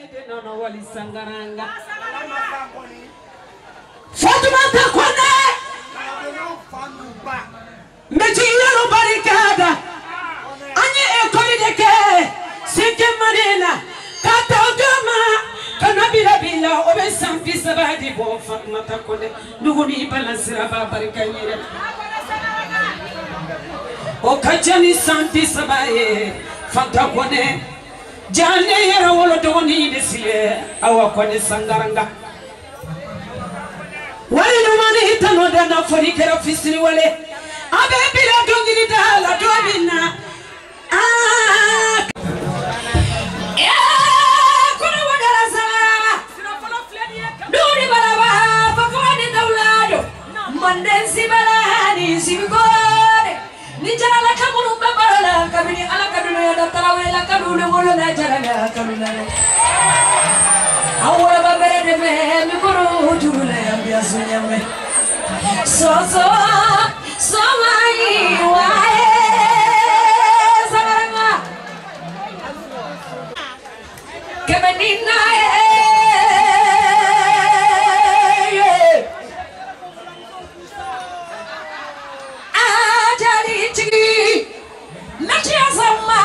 de nono wali sangaranga Fatoumata Koné Meji yalo barikada Anye ekoli deke Sike marina Kata odoma Kanabila bila Obe sampi sabadi bo Fatoumata Koné Nuguni balansira ba barikanyere O kajani sampi sabaye Fanta Koné Jane yara wolo doni desile Awa Koné sangaranga Wali numani hitano dana fori kera fisiri wale Abe bila dongiri dala dobina Kuna wadala sana Duri balawa Fakwani daulado Mandensi balani Sibigore Nijala kamunu babala Kabini ala kadunu ya datarawe kadunu wolo na jala kadunu Awala babere de me mikoro jule ambia sunyame so mai wae sabaranga kemenina ajali chiki nachia sama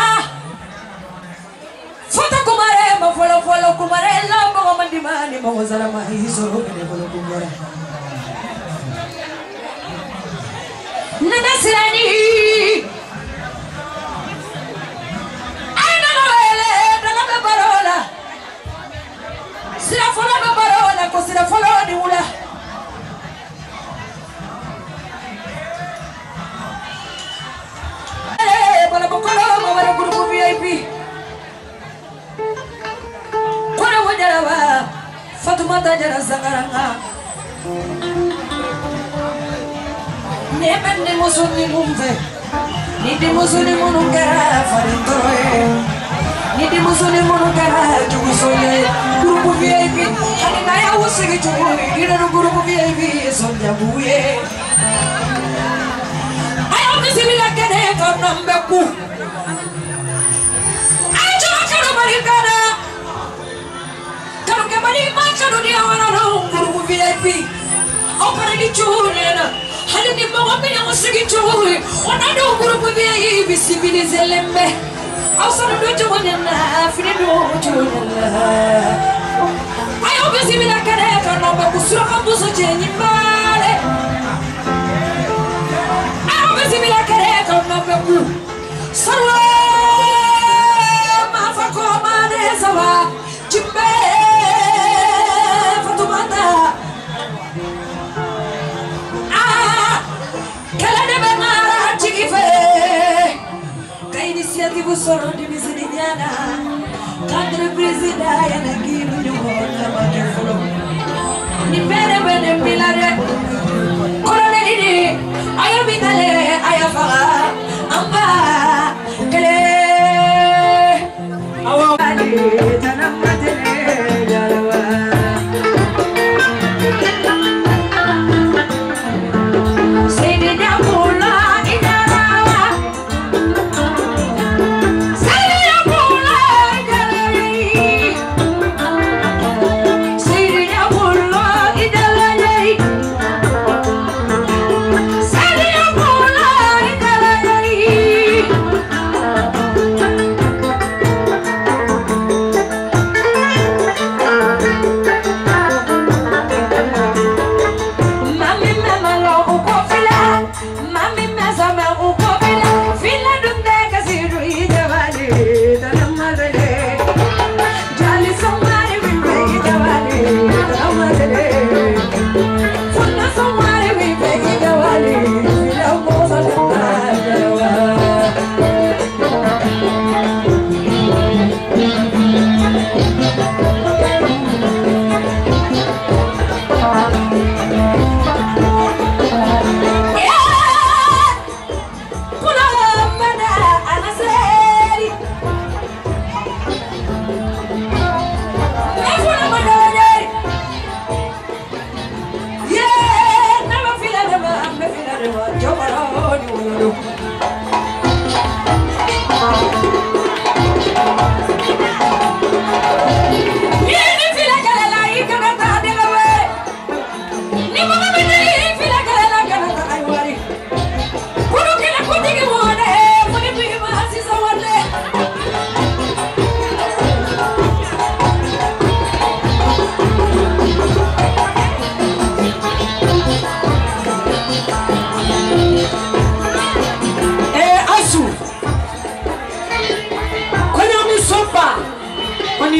Fota kumare mafolo kumare lambo mandimani mawazala mahizo mafolo kumare Nana sirani Aina noele dana barola Sira fola barola ko sira fola ni ula Bala bokolo mawara grupo VIP Fatoumata jara sangaranga Nemen ni musuni mumve Ni di musuni munungara farintoroe Ni di musuni munungara jugusoye Grupo VIP Hani naya usigi chuguri Gira no grupo VIP Sonja buye Ayo kisibila kene Kamnambeku Ayo kano marikana Kano kemari macha dunia wana grupo VIP Opera di chulena Hali ni mwa mwenye musiki chuli Wanado grupo VIP Sibilize lembe Ausana dojo wanyana Fini dojo wanyana Ayo kisibila kene Kanamba kusura kambuso chenyi mbale Ayo kisibila kene Kanamba ku Sarwa Mafako manezawa Chimbe Fatoumata Kala de benara chikife Ka initiative soro de misiniana Kadre presida ya na giru nyona magefolo Ni pere bene pilare Korone didi Ayo bitale Ayo faga Amba Kele Awa Ali Tanam matene Jalawa Ida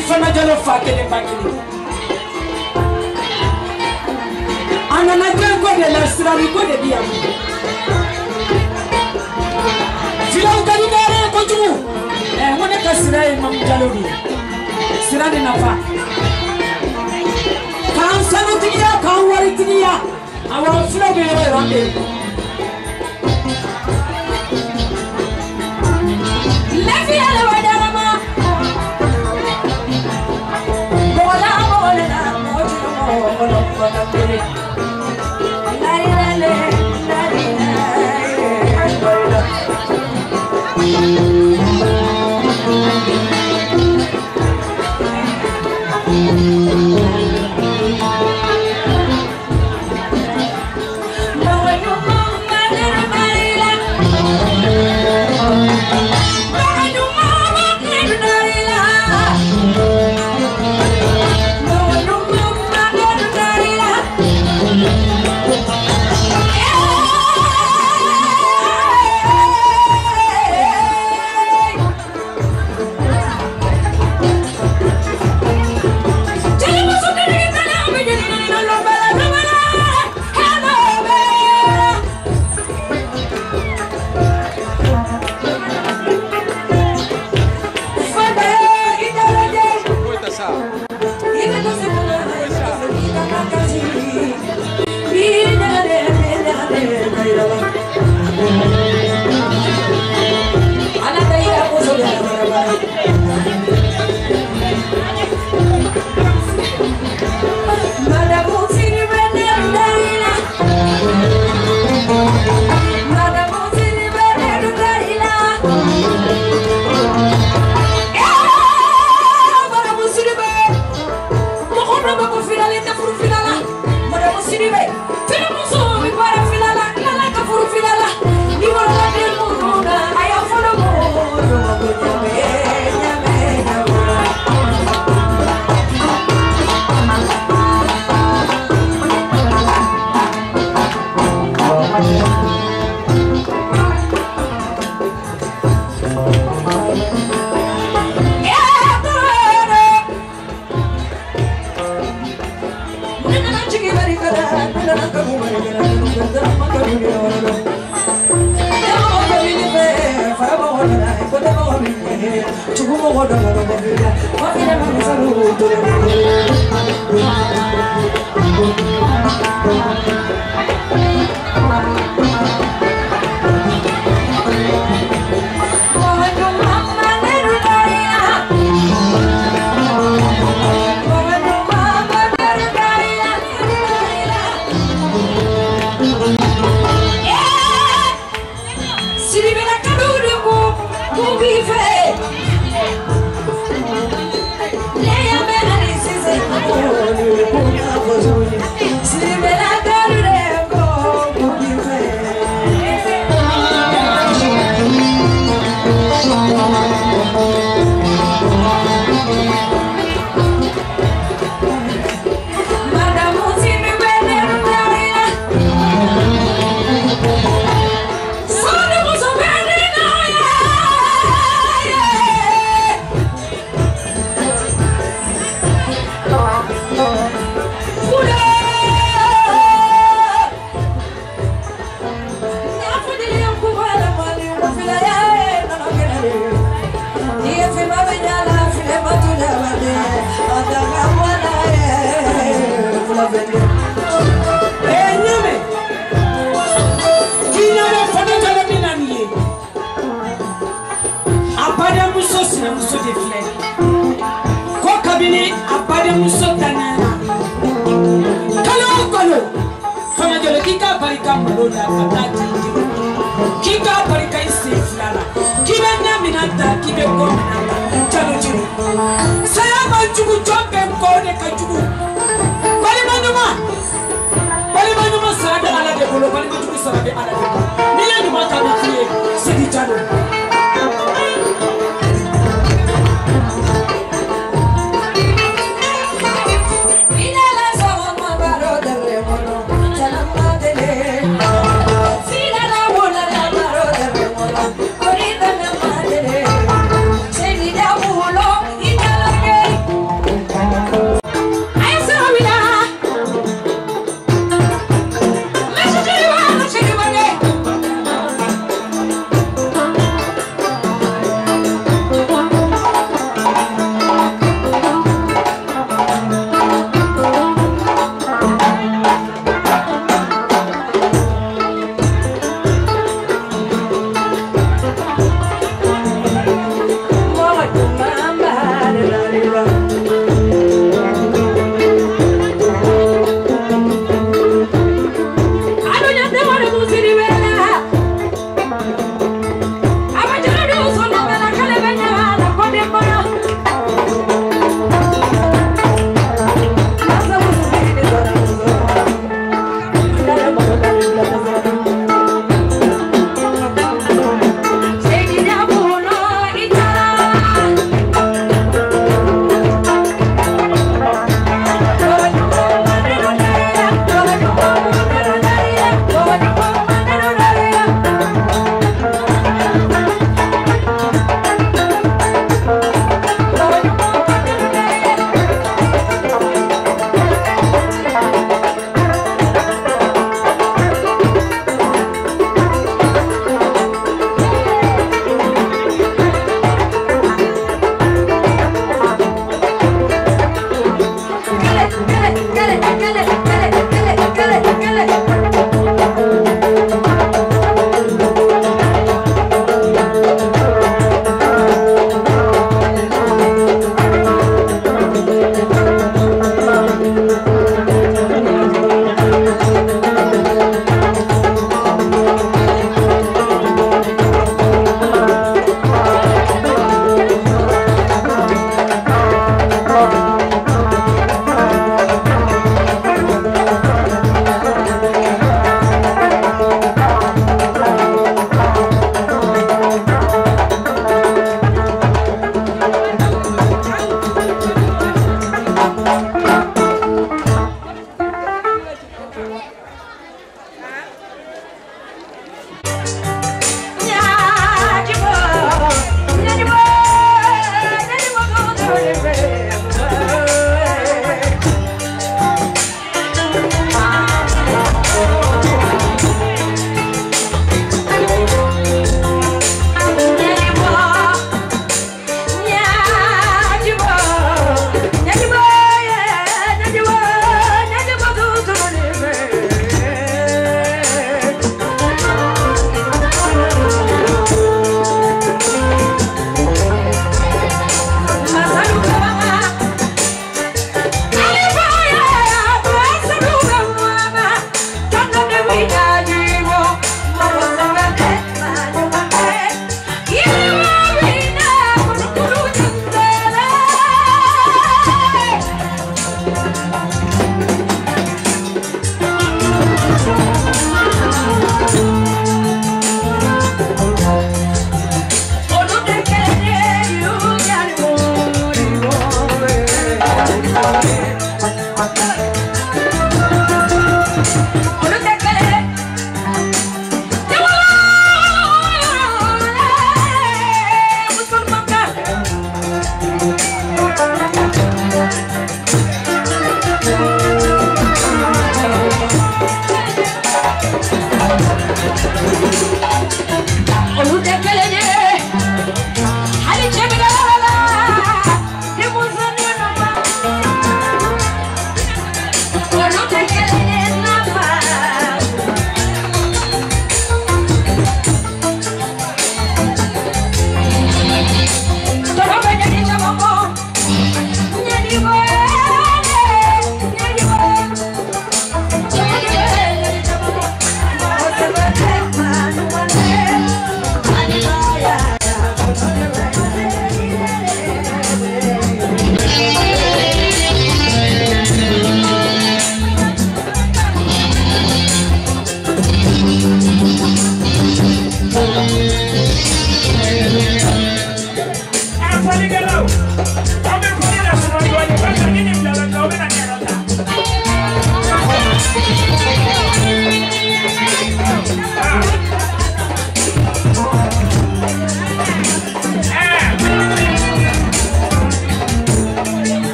fana jalo fa kelen ba kelen anana kan ko de la sirali ko de biya filaw kadi dare ko jugu ngone ka sirai mam jalo ni sirade nafa kan sanu tiya kan wari tiya awa filaw be rambe lefi ala wadarama bola bola mojo bola bola la la la Hey!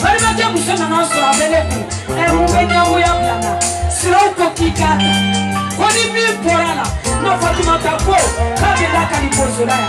Barimate kusema na sura beleku. Mubenya muya plana. Siroko kikata. Kwani mi porala. Na Fatima Tako. Kabela kalipozolaya.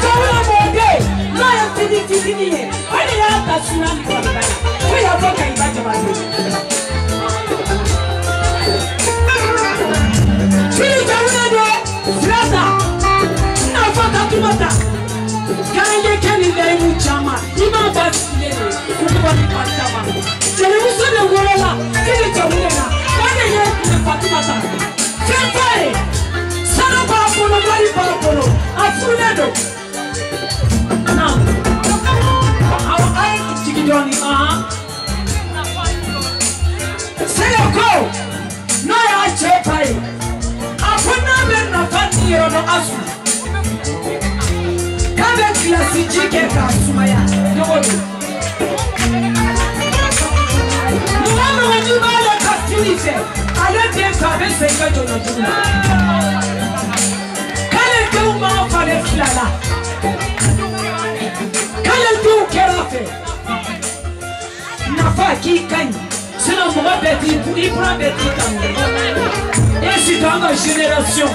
Génération.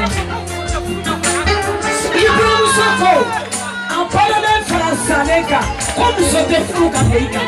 Ibrahim Soko, en parallèle français, comme vous êtes fou comme les gars.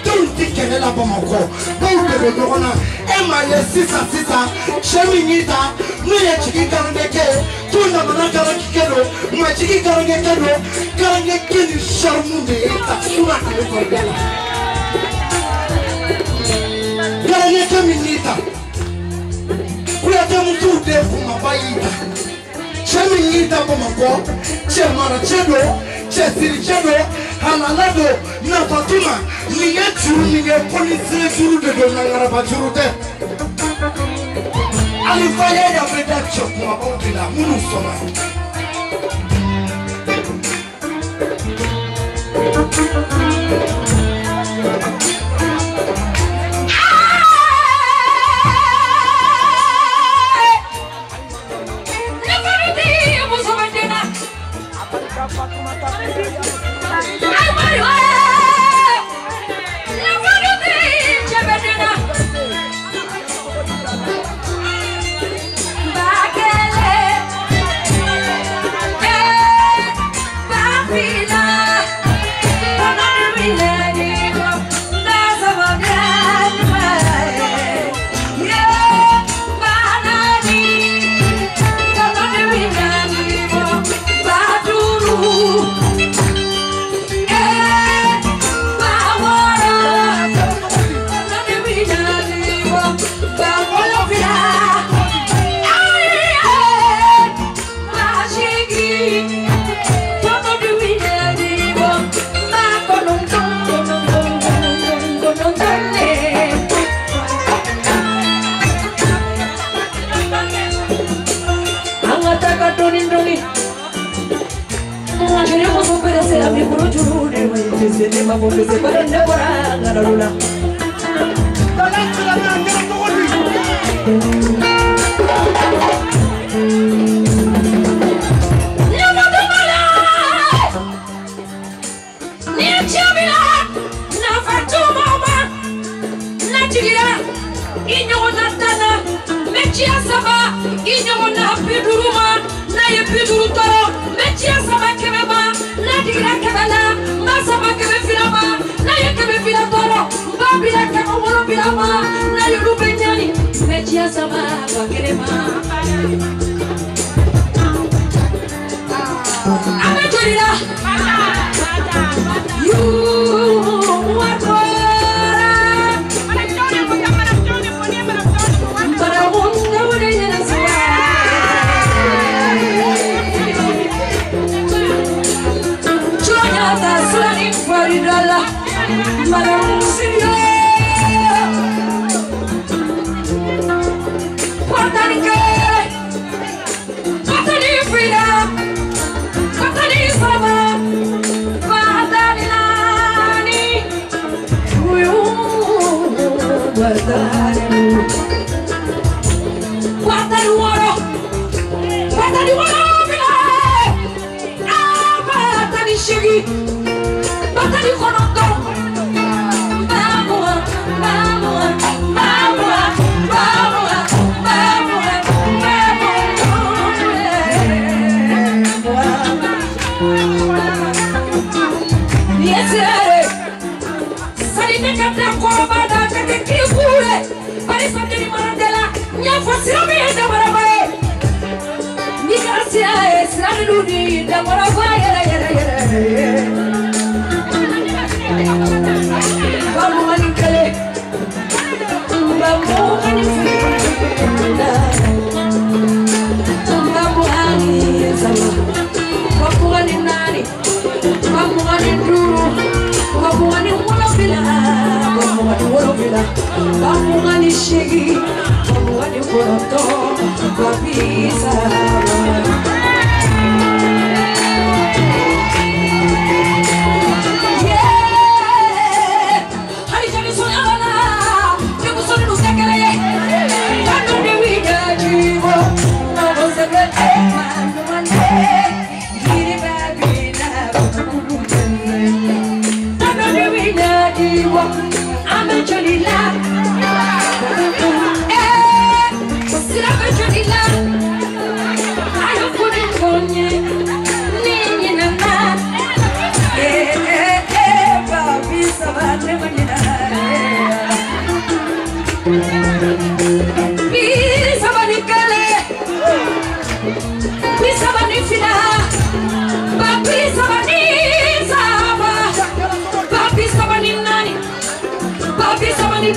denw tɛ kɛlɛ la Bamakɔ dɔw de bɛ ɲɔgɔn na e m'a ye sisan cɛ min y'i ta n'o ye Jigi Garankɛ ye to Ɲamana Garankɛ don nka Jigi Garankɛ don Garankɛ ni charme de ye ta sura ale kɔrɔkɛ la Garankɛ min y'i ta Kuyatɛ musow de kumaba y'i ta cɛ min y'i ta Bamakɔ cɛ maracɛ don cɛsiricɛ don halala don nafatuma nin ye juru nin ye policier juru de don nangaraba juru tɛ alifaya ya bɛ da cɛ kumabaw de la minnu sɔnna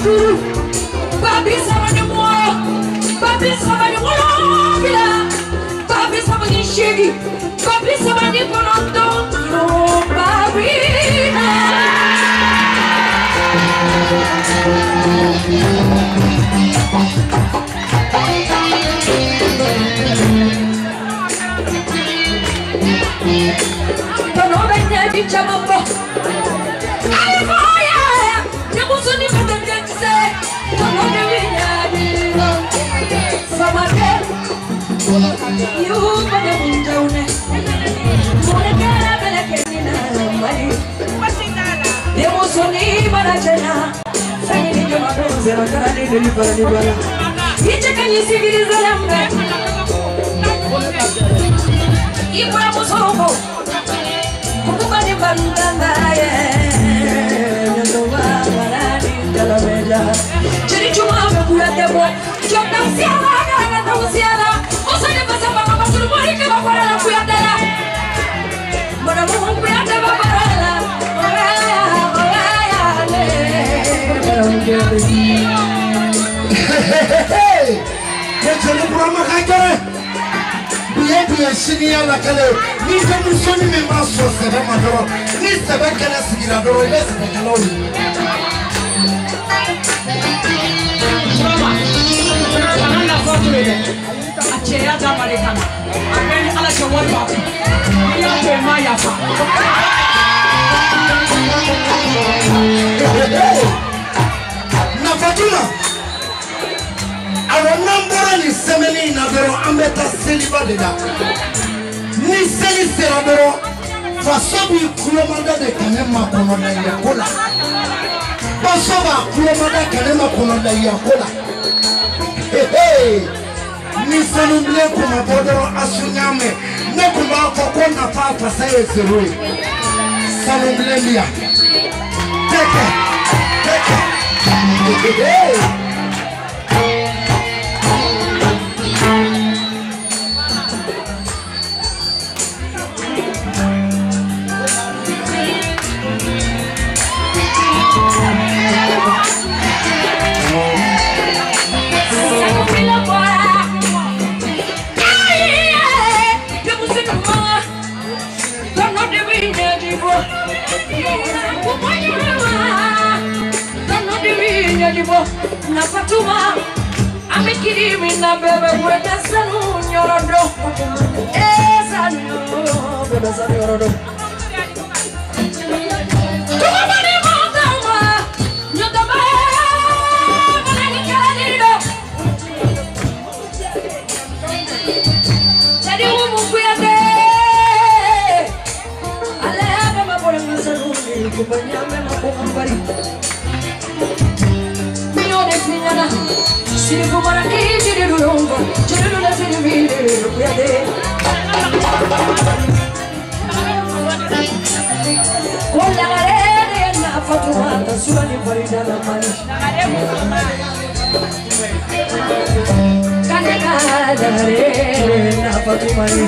Duru, Babi Sabani Moa, Babi Sabani Mola, Babi Sabani Shigi, Babi Sabani Bonondo, Babi. Don't know di chamambo. Alifaya, nyamusuni mtendekse. Don't know the winyadi. Samade, you bade munjaune. Munekera belekeni na mali. Nyamusuni barajena. Sangi ni mapenzi na karani nilipani bala. Icheka nisigiriza lambe. Ibura musongo. Kumani bandanga ye, nyoba barani dalamela. Chini chuma bebuya debo, chota siala kana tausiala. Osane basa baka basuru mori ke bakora na kuya dala. Mona mo kuya deba barala, baraya le. Hey, kechele burama kagere. Biye sini ala kale ni se musoni me maso se ba madoro ni se ba kala sigira doro ile se kala oli Ana foto ile achera da marekana akeni ala chomwa ba ya pe maya fa na Fatuma awo nambora ni semeni na doro ambeta seliba de da ni seli sera doro fasobi kulomanda de kanema kono na yakola fasoba kulomanda kanema kono na yakola ni sanumle kuma bodoro asunyame ne kuma akoko na papa saye zero sanumle lia teke na Fatuma amekirimi na bebe wenda sanu nyorodo sanu bebe sanu nyorodo tuma bani motama nyotama bani kaliro jadi umu kuyade ale baba bole sanu kubanyame na kumbari Signora, si recupera chi ci rilunga, ci rilunga si divide, qui a te. Con la arena fatturata sulla limbarina la mano. Canica l'arena fatturata.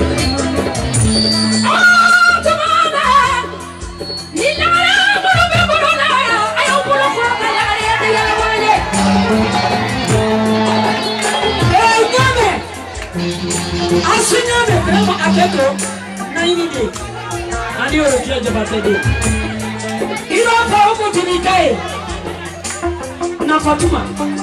Oh, tomada! Il lavoro non per buonare, hai un buon fuoco all'arena della moglie. Asunyame kama aketo na yidi ani oro kia jabatede iro fa uko tunikae na Fatuma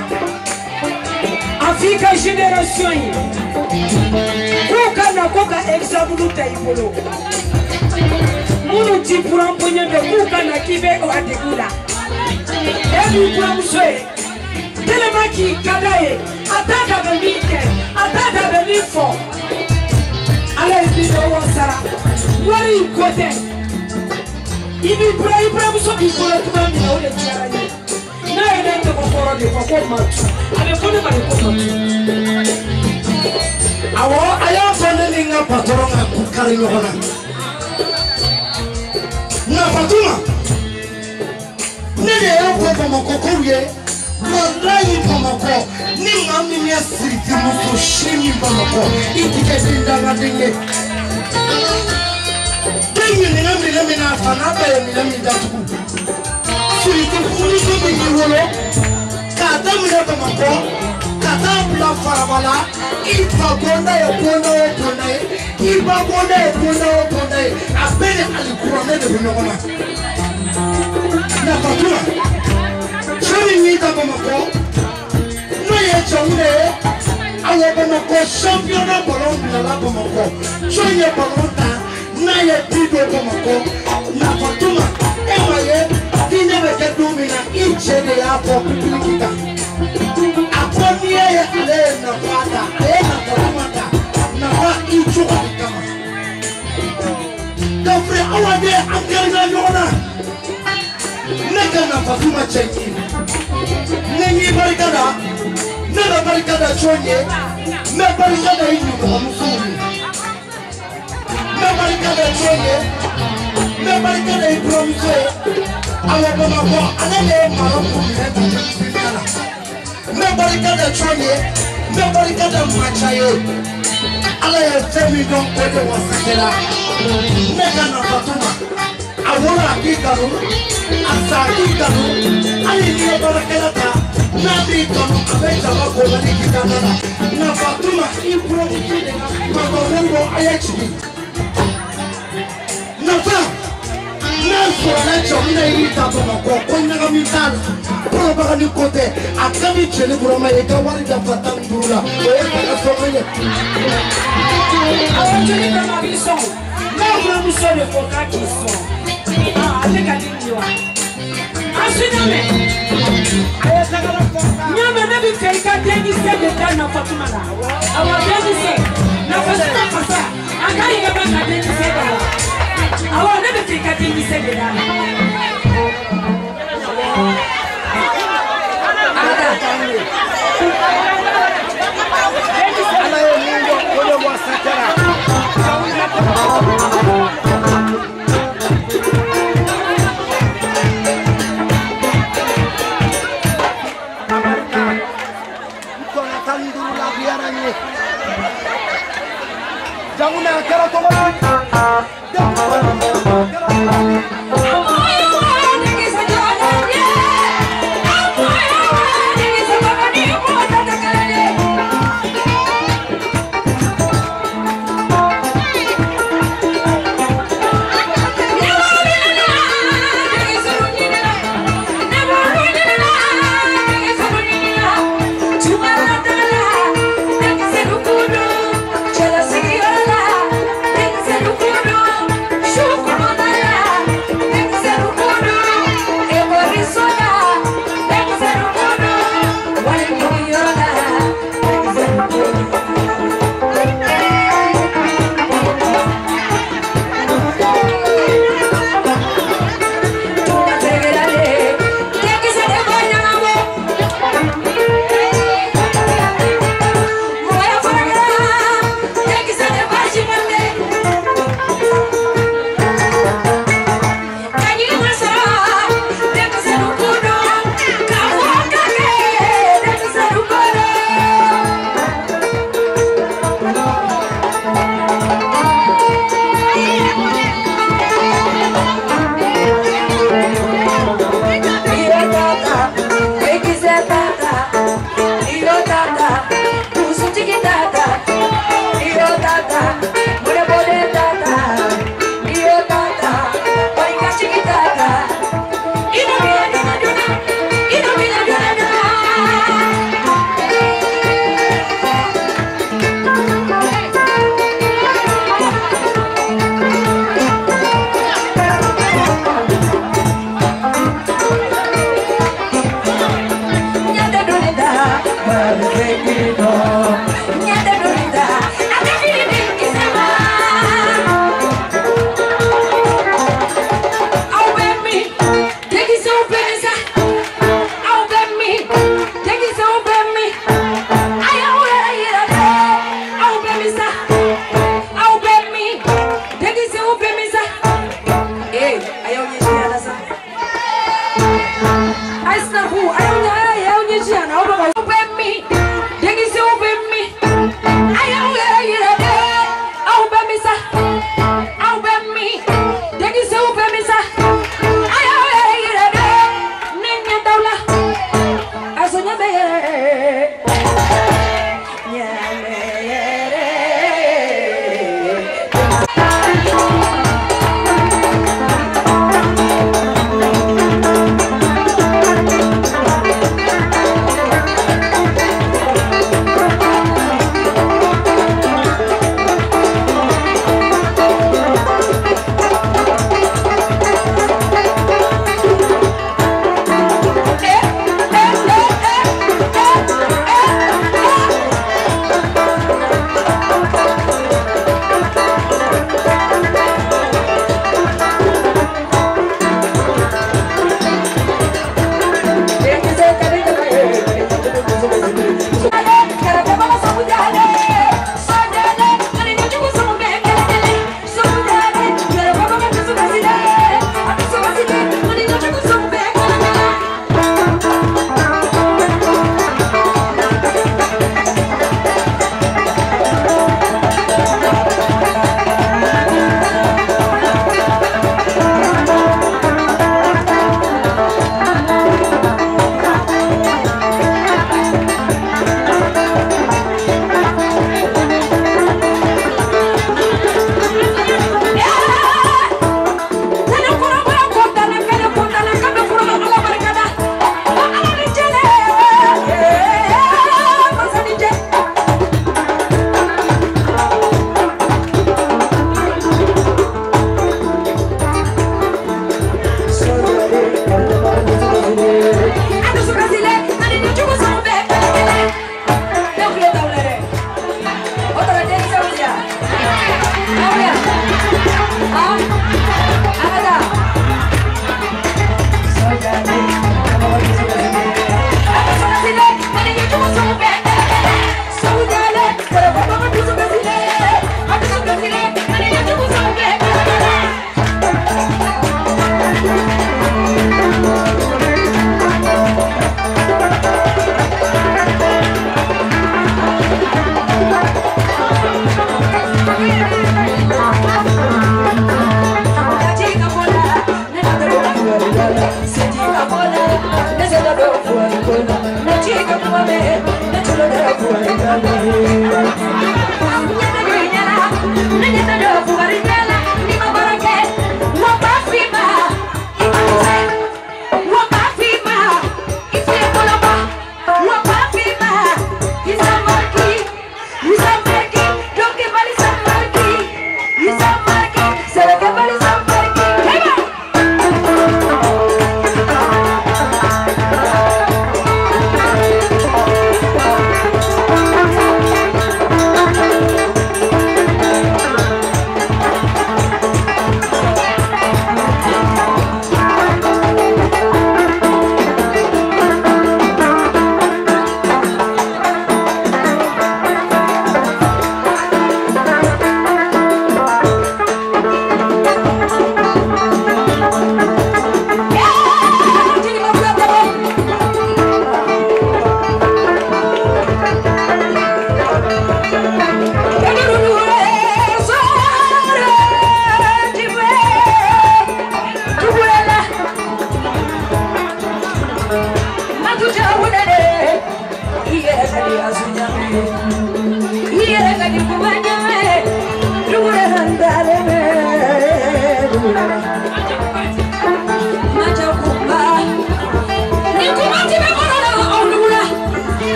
Afrika generation kuka na koka example taipolo munu tipura mponye de kuka na kibe o ategula ebi kwa msoe telemaki kadaye ataka bemike ataka bemifo ala ibi no sara wari kote ibi Ibrahim so bi ko la tuma mi o le tiara ni na ene to ko foro de ko ko matu ale ko ne ba ko matu awo aya fane ni nga patoro nga kukari nyona na Fatuma nene yo ko makokoye Mandai pamako ni mami ya siriti muso shimi pamako itike binda dinge tenye ni ngambi na fanaba ya milami datuku siriti kuni ko bingi wolo kadamina Bamako kadabla farabala ipagonda ebona ipagonda ebona abele alikurane de binogona na Fatuma chemi nita Bamako no ye chonde awo Bamako championnat ballon de la Bamako choye ballon ta na ye bido Bamako na Fatuma emaye dine beke domina ichede ya po publicita akonie ale na fada na Fatuma ta na wa ichu kama kafre awade amgerna yona nega na Fatuma chengi nengi barikada nega barikada chonye me barikada inu kwa musuli me barikada chonye me barikada ibromse awa Bamako anele maroku neta chikala me barikada chonye me barikada machaye ala ya femi don kwede wasakela nega na Fatuma awora akikaru asakikaru ali ni barakela ta nabi tono abeja wako bali kitana na Fatuma improve kwa bongo ayachi nafa nafo na chomina ita Bamako konya kamital pro bagani kote akami chele buroma eka wari da Fatang burula oye kana somene awoteli kama biso na buramuso de foka kiso aleka dindiwa asiname nyame na bi feika deni se de dana Fatuma na awa deni se na Fatuma pasa akari ga baka deni se de awa na bi feika deni se de dana ala yo ningo kole wasakela Jamuna kera tomara Shukr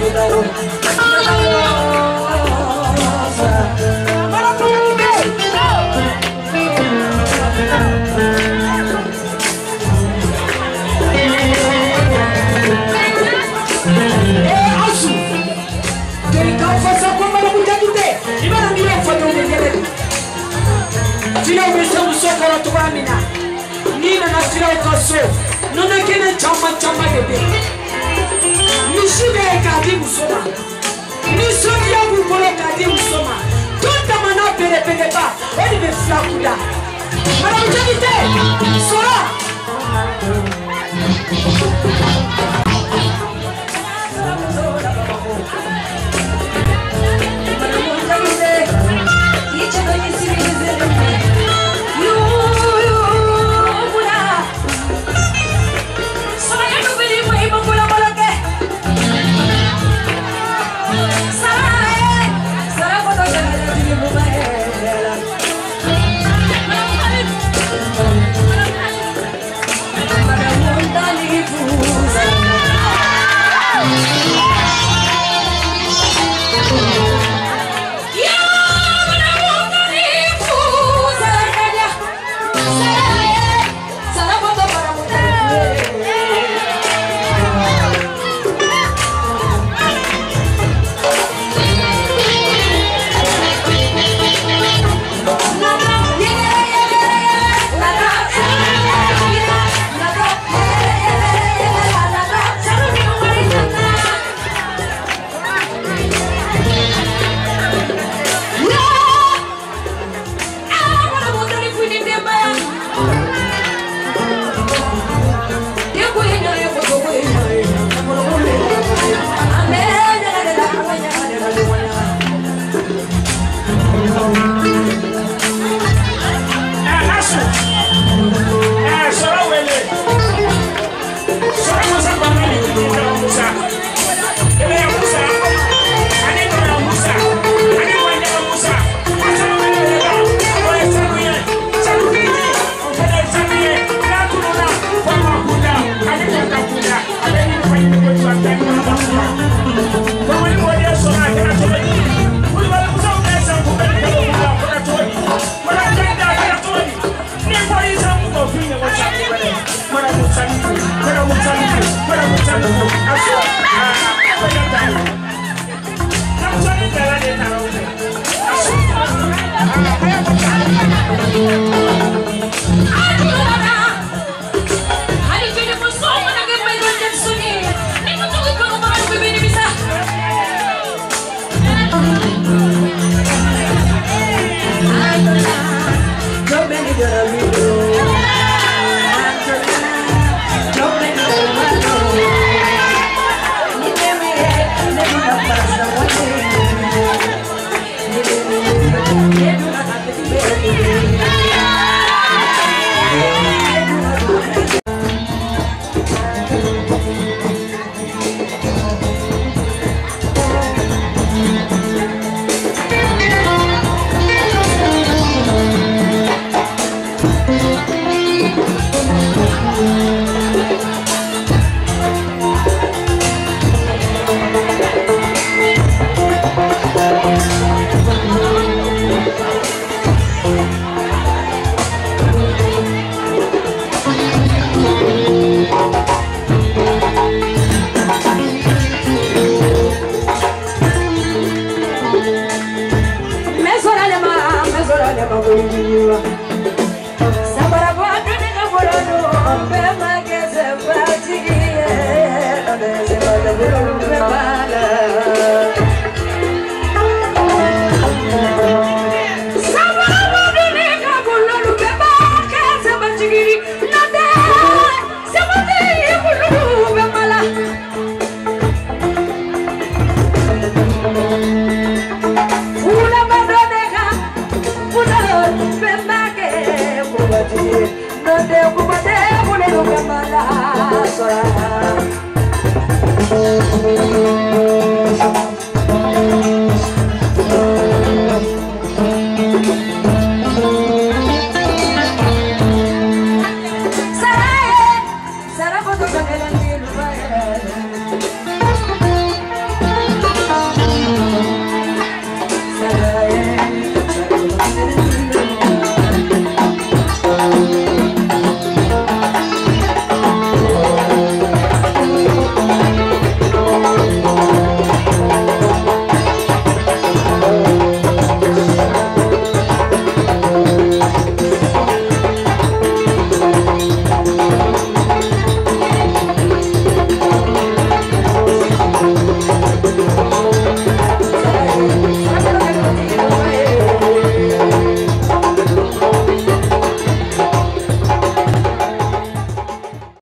Nina na sira ukaso nona kene chama yebe nishibe kadi musoma nisoni ya bukolo kadi musoma tonta mana pele ba odi be flakuda mara mujabite sora mara mujabite yicha do yisiri